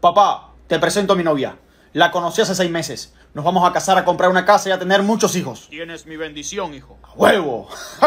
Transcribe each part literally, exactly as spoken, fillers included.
Papá, te presento a mi novia. La conocí hace seis meses. Nos vamos a casar, a comprar una casa y a tener muchos hijos. Tienes mi bendición, hijo. ¡A huevo!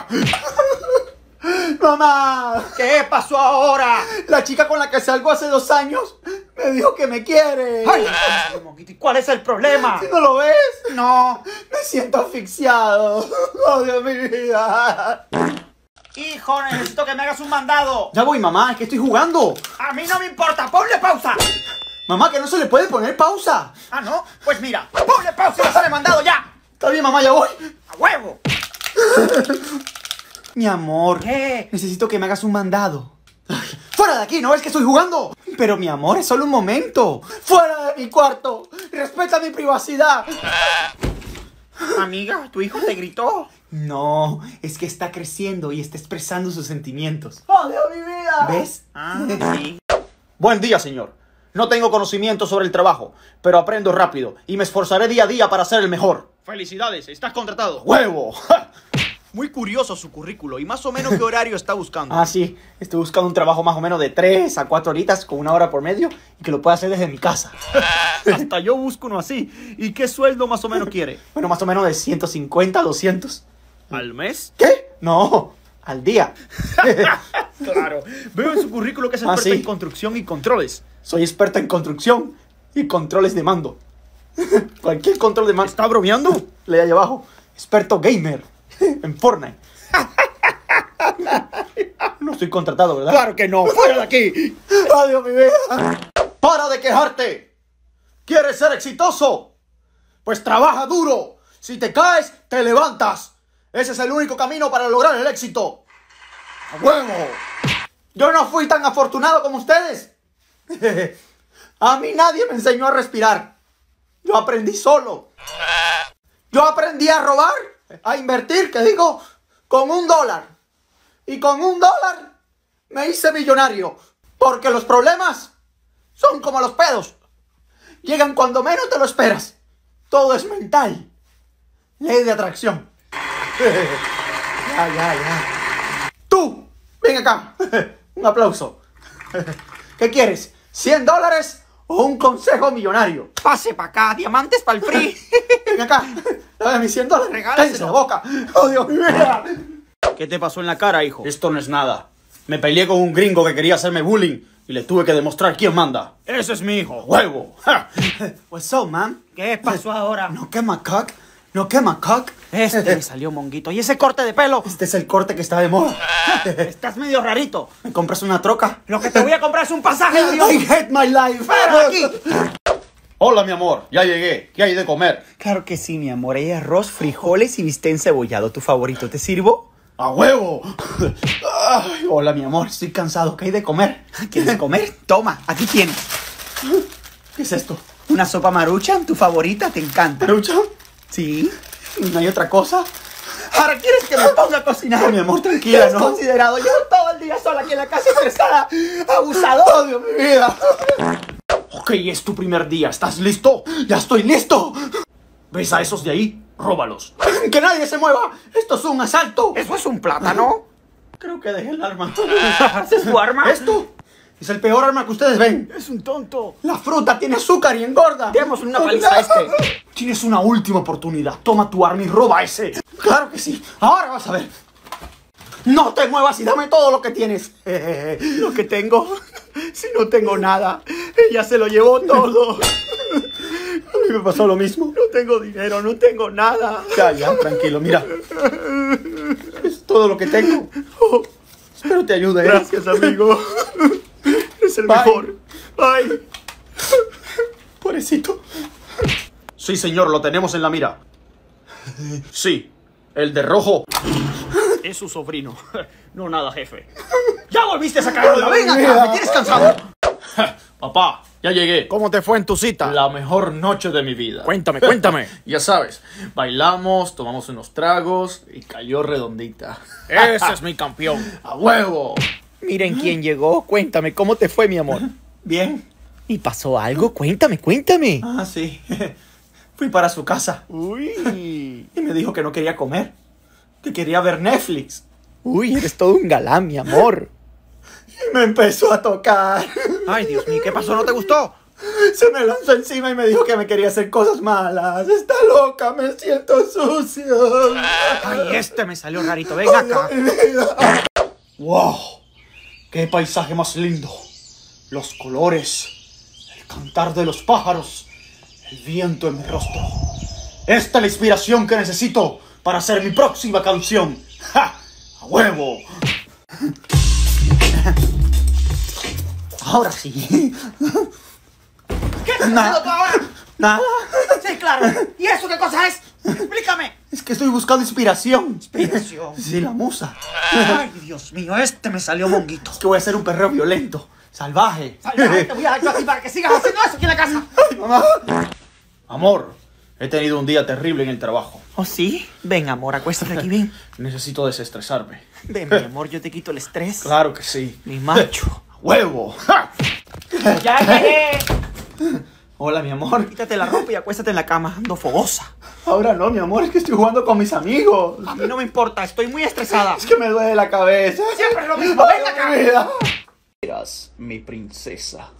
¡Mamá! ¿Qué pasó ahora? La chica con la que salgo hace dos años me dijo que me quiere. Ay, ¿y cuál es el problema? ¿No lo ves? No. Me siento asfixiado. Odio mi vida. Hijo, necesito que me hagas un mandado. Ya voy, mamá, es que estoy jugando. A mí no me importa, ponle pausa. Mamá, que no se le puede poner pausa. Ah, ¿no? Pues mira, ponle pausa y me sale mandado ya. Está bien, mamá, ya voy. ¡A huevo! Mi amor. ¿Qué? Necesito que me hagas un mandado. Ay, ¡fuera de aquí! ¿No ves que estoy jugando? Pero mi amor, es solo un momento. ¡Fuera de mi cuarto! ¡Respeta mi privacidad! Amiga, ¿tu hijo te gritó? No, es que está creciendo y está expresando sus sentimientos. ¡Odio mi vida! ¿Ves? Ah, sí. Buen día, señor. No tengo conocimiento sobre el trabajo, pero aprendo rápido y me esforzaré día a día para ser el mejor. Felicidades, estás contratado. ¡Huevo! ¡Ja! Muy curioso su currículo. ¿Y más o menos qué horario está buscando? Ah, sí. Estoy buscando un trabajo más o menos de tres a cuatro horitas con una hora por medio y que lo pueda hacer desde mi casa. Hasta yo busco uno así. ¿Y qué sueldo más o menos quiere? Bueno, más o menos de ciento cincuenta a doscientos. ¿Al mes? ¿Qué? No, al día. Claro. Veo en su currículo que es Ah, experto sí. en construcción y controles. Soy experto en construcción y controles de mando. Cualquier control de mando. ¿Está bromeando? Lee ahí abajo. Experto gamer en Fortnite. No estoy contratado, ¿verdad? Claro que no. ¡Fuera de aquí! ¡Adiós, mi vida! ¡Para de quejarte! ¿Quieres ser exitoso? Pues trabaja duro. Si te caes, te levantas. Ese es el único camino para lograr el éxito. ¡A huevo! Yo no fui tan afortunado como ustedes. A mí nadie me enseñó a respirar. Yo aprendí solo. Yo aprendí a robar, a invertir, que digo, con un dólar. Y con un dólar me hice millonario. Porque los problemas son como los pedos. Llegan cuando menos te lo esperas. Todo es mental. Ley de atracción. Ya, ya, ya. Tú, ven acá. Un aplauso. ¿Qué quieres? ¿cien dólares o un consejo millonario? Pase para acá, diamantes para el free. Ven acá. Dame mis cien dólares. Regálaselo. Cállense la boca. ¡Oh, Dios mío! ¿Qué te pasó en la cara, hijo? Esto no es nada. Me peleé con un gringo que quería hacerme bullying y le tuve que demostrar quién manda. Ese es mi hijo. ¡Huevo! What's up, man? ¿Qué pasó ahora? No quema cock. No quema cock. Este me salió monguito. ¿Y ese corte de pelo? Este es el corte que está de moda. Estás medio rarito. ¿Me compras una troca? Lo que te voy a comprar es un pasaje de avión. I hate my life. ¡Fuera de aquí! Hola, mi amor. Ya llegué. ¿Qué hay de comer? Claro que sí, mi amor. Hay arroz, frijoles y bistec encebollado. ¿Tu favorito? ¿Te sirvo? ¡A huevo! Ay, hola, mi amor. Estoy cansado. ¿Qué hay de comer? ¿Quieres comer? Toma, aquí tienes. ¿Qué es esto? Una sopa maruchan, tu favorita, te encanta. ¿Marucha? ¿Sí? ¿No hay otra cosa? ¿Ahora quieres que me ponga a cocinar? No, mi amor, tranquila, ¿Qué has ¿no? considerado? Yo todo el día sola aquí en la casa estresada. Abusador. ¡Odio mi vida! Ok, es tu primer día. ¿Estás listo? ¡Ya estoy listo! ¿Ves a esos de ahí? Róbalos. ¡Que nadie se mueva! ¡Esto es un asalto! ¿Eso es un plátano? Creo que dejé el arma. ¿Ese es tu arma? ¿Esto? Es el peor arma que ustedes ven. Es un tonto. La fruta tiene azúcar y engorda. Demos una paliza a este. Tienes una última oportunidad. Toma tu arma y roba ese. Claro que sí. Ahora vas a ver. No te muevas y dame todo lo que tienes. Lo que tengo, si no tengo nada, ella se lo llevó todo. A mí me pasó lo mismo. No tengo dinero, no tengo nada. Ya, ya, tranquilo, mira. Es todo lo que tengo. Espero te ayude. ¿eh? Gracias, amigo. Es el Bye. mejor. Bye. Pobrecito. Sí, señor, lo tenemos en la mira. Sí, el de rojo. Es su sobrino. No nada, jefe. ¡Ya volviste a sacarlo! ¡Ven acá! Mira. ¡Me tienes cansado! Papá, ya llegué. ¿Cómo te fue en tu cita? La mejor noche de mi vida. Cuéntame, cuéntame. Ya sabes, bailamos, tomamos unos tragos y cayó redondita. Ese es mi campeón. ¡A huevo! Miren quién llegó. Cuéntame, ¿cómo te fue, mi amor? Bien. ¿Y pasó algo? Cuéntame, cuéntame. Ah, sí. Fui para su casa Uy. y me dijo que no quería comer, que quería ver Netflix. Uy, eres todo un galán, mi amor. Y me empezó a tocar. Ay, Dios mío, ¿qué pasó? ¿No te gustó? Se me lanzó encima y me dijo que me quería hacer cosas malas. Está loca, me siento sucio. Ay, este me salió rarito. Ven acá. ¡Wow! ¡Qué paisaje más lindo! Los colores, el cantar de los pájaros, el viento en mi rostro. Esta es la inspiración que necesito para hacer mi próxima canción. ¡Ja! ¡A huevo! Ahora sí. ¿Qué estás Nada. haciendo tú ahora? Nada. Sí, claro. ¿Y eso qué cosa es? Explícame. Es que estoy buscando inspiración. Inspiración. Sí, la musa. Ay, Dios mío, este me salió monguito. Es que voy a ser un perreo violento, salvaje. Salvaje, te voy a dar yo a ti para que sigas haciendo eso aquí en la casa. Ay, mamá. Amor, he tenido un día terrible en el trabajo. ¿Oh, sí? Ven, amor, acuéstate aquí, ven. Necesito desestresarme. Ven, mi amor, yo te quito el estrés. Claro que sí. Mi macho. ¡Huevo! ¡Ja! ¡Ya llegué! Hola, mi amor. Quítate la ropa y acuéstate en la cama. Ando fogosa. Ahora no, mi amor, es que estoy jugando con mis amigos. A mí no me importa, estoy muy estresada. Es que me duele la cabeza. Siempre es lo mismo, ven acá. Mi vida. Eras mi princesa.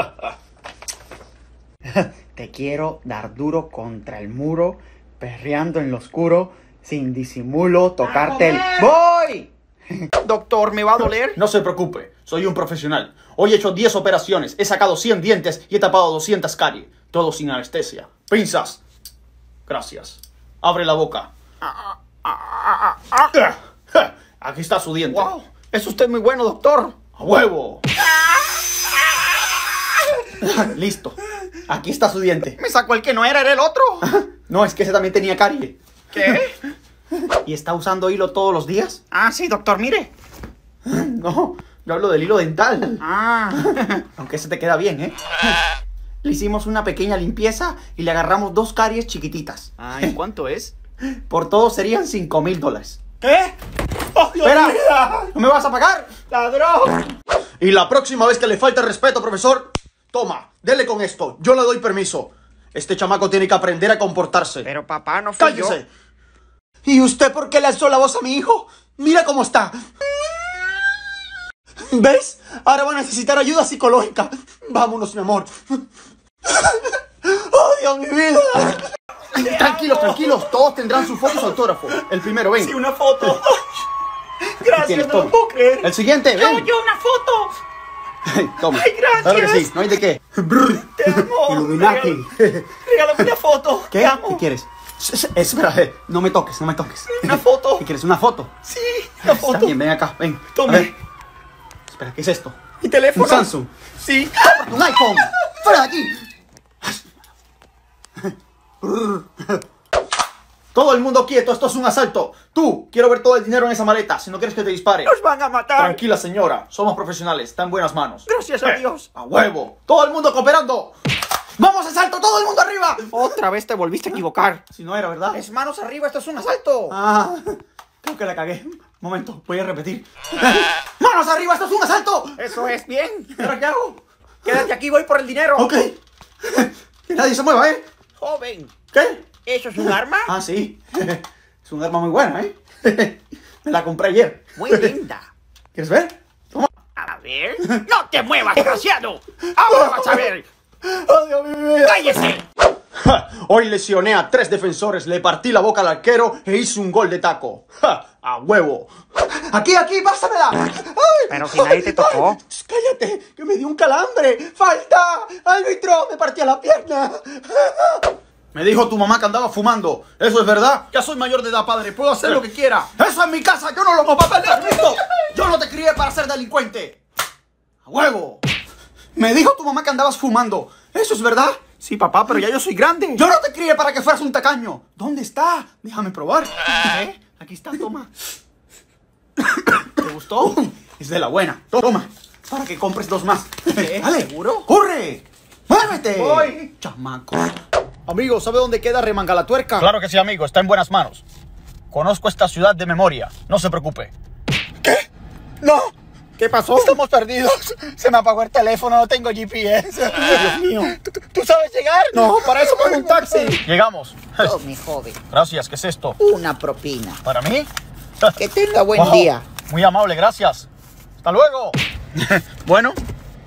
Te quiero dar duro contra el muro, perreando en lo oscuro, sin disimulo, tocarte el... ¡Voy! Doctor, ¿me va a doler? No se preocupe, soy un profesional. Hoy he hecho diez operaciones, he sacado cien dientes y he tapado doscientas caries. Todo sin anestesia. Pinzas. Gracias. Abre la boca. Aquí está su diente. Wow, es usted muy bueno, doctor. ¡A huevo! Listo. Aquí está su diente. Me sacó el que no era, era el otro. No, es que ese también tenía carie. ¿Qué? ¿Y está usando hilo todos los días? Ah, sí, doctor, mire. No, yo hablo del hilo dental. Ah. Aunque ese te queda bien, ¿eh? Le hicimos una pequeña limpieza y le agarramos dos caries chiquititas. Ah, ¿y cuánto es? Por todo serían cinco mil dólares. ¿Qué? ¡Oh, Dios ¡Espera! mío! ¿No me vas a pagar? ¡Ladrón! Y la próxima vez que le falte respeto, profesor, toma, dele con esto. Yo le doy permiso. Este chamaco tiene que aprender a comportarse. Pero papá, no fui yo. ¡Cállese! ¿Y usted por qué le alzó la voz a mi hijo? Mira cómo está. ¿Ves? Ahora va a necesitar ayuda psicológica. Vámonos, mi amor. ¡Odio mi vida! Tranquilos, tranquilos. Todos tendrán su foto y su autógrafo. El primero, ven. Sí, una foto. Aquí Gracias, tienes, no lo toma. puedo creer. El siguiente, Yo, ven. yo, una foto. Toma. Ay, gracias. Claro que sí, no hay de qué. Te amo. Illuminati. Regál- Regálame una foto. ¿Qué? Te amo. ¿Qué quieres? S- s- Espera, eh, no me toques, no me toques. Una foto. ¿Qué quieres? ¿Una foto? Sí, una Está foto. bien, ven acá, ven. Tome. A ver. Espera, ¿qué es esto? Mi teléfono. Un Samsung. Sí. ¡Un iPhone! ¡Fuera de aquí! Todo el mundo quieto, esto es un asalto. Tú, quiero ver todo el dinero en esa maleta, si no quieres que te dispare. Nos van a matar. Tranquila, señora, somos profesionales, está en buenas manos. Gracias a Dios. ¡A huevo! ¡Todo el mundo cooperando! ¡Vamos, asalto! ¡Todo el mundo arriba! Otra vez te volviste a equivocar. Si no era, ¿verdad? Es manos arriba, esto es un asalto. Ah, creo que la cagué. Momento, voy a repetir. ¡Manos arriba, esto es un asalto! Eso es bien. ¿Ahora qué hago? Quédate aquí, voy por el dinero. Ok. Que nadie se mueva, ¿eh? Joven, ¿Qué? ¿eso es un arma? Ah, sí. Es un arma muy buena, ¿eh? Me la compré ayer. Muy linda. ¿Quieres ver? Toma. A ver. ¡No te muevas, desgraciado! ¡Ahora vas a ver! ¡Oh, Dios mío! ¡Cállese! Ja, hoy lesioné a tres defensores, le partí la boca al arquero e hice un gol de taco. Ja, ¡a huevo! ¡Aquí, aquí, pásamela! ¡Ay! Pero si nadie te tocó. ¡Ay! ¡Cállate! ¡Que me dio un calambre! ¡Falta! ¡Árbitro! ¡Me partía la pierna! Me dijo tu mamá que andaba fumando. ¿Eso es verdad? Ya soy mayor de edad, padre. Puedo hacer lo que quiera. ¡Eso es mi casa! ¡Yo no lo puedo permiso! ¡Yo no te crié para ser delincuente! ¡A huevo! Me dijo tu mamá que andabas fumando. ¿Eso es verdad? Sí, papá, pero ya yo soy grande. Yo no te crié para que fueras un tacaño. ¿Dónde está? Déjame probar. ¿Eh? Aquí está, toma. ¿Te gustó? Es de la buena. Toma, para que compres dos más. ¿Qué? Dale, ¿Seguro? ¡Corre! ¡Muévete! Voy. Chamaco. Amigo, ¿sabe dónde queda Remangala-Tuerca? Claro que sí, amigo, está en buenas manos. Conozco esta ciudad de memoria, no se preocupe. ¡No! ¿Qué pasó? Estamos perdidos. Se me apagó el teléfono, no tengo G P S. Dios mío. ¿Tú, tú sabes llegar? No, para eso pago un taxi. Llegamos. Oh, mi joven, Gracias, ¿qué es esto? una propina. ¿Para mí? Que tenga buen Wow, día. Muy amable, gracias. Hasta luego. Bueno,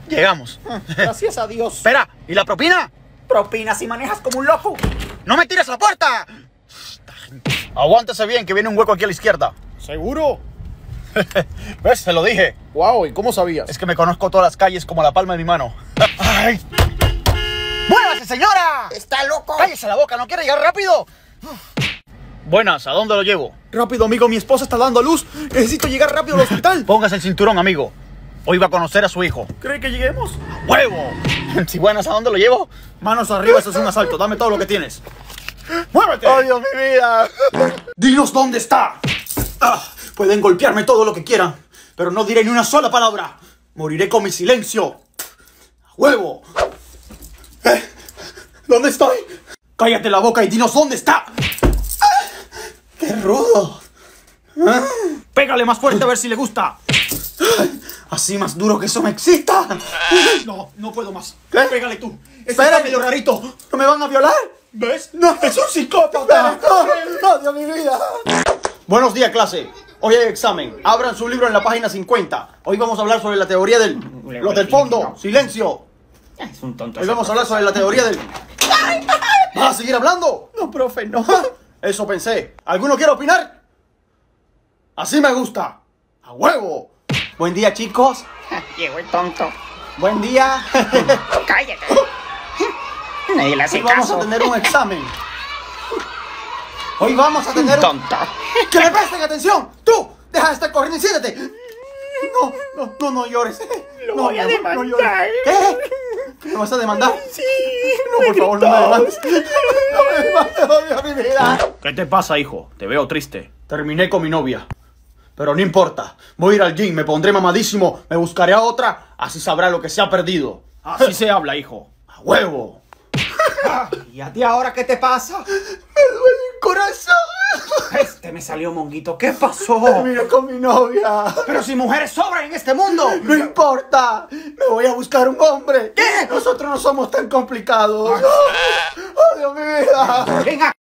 Llegamos. Gracias a Dios. Espera, ¿y la propina? Propina si manejas como un loco. ¡No me tires la puerta! Aguántese bien, que viene un hueco aquí a la izquierda. ¿Seguro? ¿Ves? Se lo dije. Wow, ¿y cómo sabías? Es que me conozco todas las calles como la palma de mi mano. ¡Ay! ¡Muévase, señora! ¿Está loco? ¡Cállese la boca! ¿No quiere llegar rápido? Buenas, ¿a dónde lo llevo? Rápido, amigo, mi esposa está dando a luz. Necesito llegar rápido al hospital. Póngase el cinturón, amigo. Hoy va a conocer a su hijo. ¿Cree que lleguemos? ¡Huevo! Si buenas, ¿a dónde lo llevo? Manos arriba, eso es un asalto. Dame todo lo que tienes. ¡Muévete! ¡Oh, Dios, mi vida! ¡Dinos dónde está! Ah, pueden golpearme todo lo que quieran, pero no diré ni una sola palabra. Moriré con mi silencio. ¡A huevo! ¿Eh? ¿Dónde estoy? Cállate la boca y dinos dónde está. Ah, ¡qué rudo! Ah, pégale más fuerte a ver si le gusta. Así más duro que eso me excita. No, no puedo más. ¿Qué? Pégale tú. Espérame. Está medio rarito. ¿No me van a violar? ¿Ves? No, es un psicópata. ¡Oh, Dios, mi vida! Buenos días, clase. Hoy hay examen. Abran su libro en la página cincuenta. Hoy vamos a hablar sobre la teoría del... Los del fondo. Silencio. Es un tonto. Hoy vamos a hablar sobre la teoría del... ¿Vas a seguir hablando? No, profe, no. Eso pensé. ¿Alguno quiere opinar? Así me gusta. ¡A huevo! Buen día, chicos. Llegó el tonto. Buen día. Cállate. Nadie le hace Hoy vamos caso. a tener un examen. Hoy vamos a tener un... Tonto. ¡Que me presten atención! ¡Tú! ¡Deja de estar corriendo y siéntate! No, no, no, no llores. Lo no, voy a mi amor, no demandar. llores. ¿Qué? ¿Me vas a demandar? Sí. No, por favor, no me demandes. No me demandes, odio mi vida. ¿Qué te pasa, hijo? Te veo triste. Terminé con mi novia. Pero no importa. Voy a ir al gym, me pondré mamadísimo, me buscaré a otra, así sabrá lo que se ha perdido. Así se habla, hijo. ¡A huevo! ¿Y a ti ahora qué te pasa? ¡Me duele el corazón! Este me salió monguito. ¿Qué pasó? Terminé con mi novia. Pero si mujeres sobran en este mundo. No importa, me voy a buscar un hombre. ¿Qué? Nosotros no somos tan complicados. ¡Oh, Dios, mi vida! Venga.